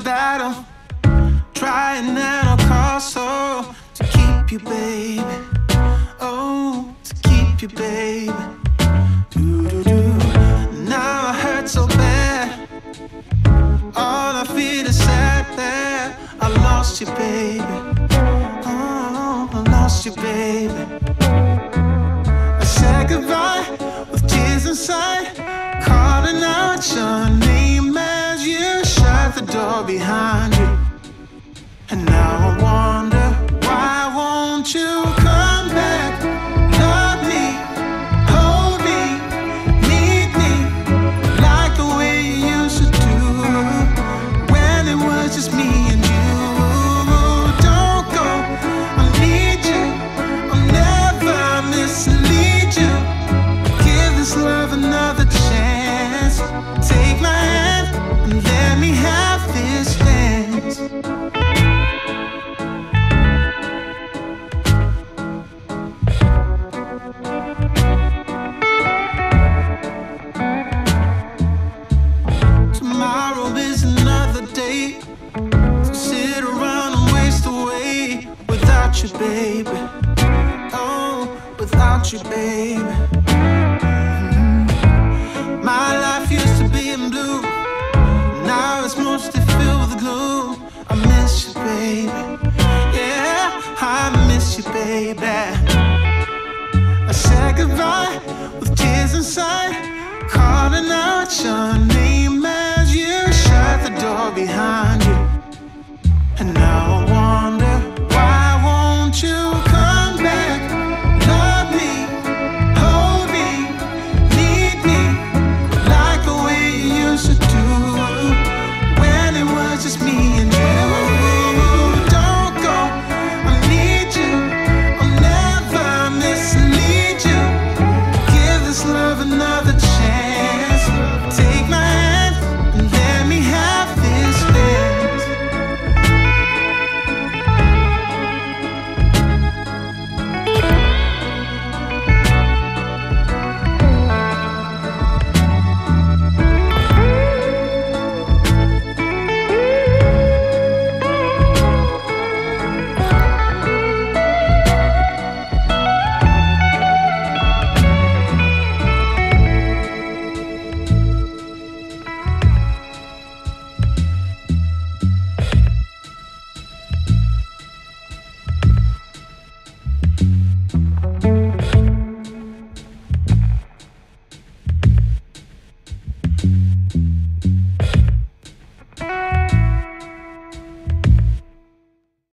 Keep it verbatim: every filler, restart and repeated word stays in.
battle, trying at all costs, oh, to keep you, baby. Oh, to keep you, baby. Do-do-do. Now I hurt so bad. All I feel is sad that I lost you, baby. Oh, I lost you, baby. I said goodbye with tears inside, calling out your name as you shut the door behind you. And now I wonder, why won't you come back? Love me, hold me, need me, like the way you used to do, when it was just me and you. Don't go, I need you, I'll never mislead you. Give this love another chance. Take my hand and let me have this dance. Tomorrow is another day, so sit around and waste away without you, baby. Oh, without you, baby. Mm-hmm. My life used to be in blue, now it's mostly filled with gloom. I miss you, baby. Yeah, I miss you, baby. I said goodbye with tears inside, calling out your name as you shut the door behind you. And now I want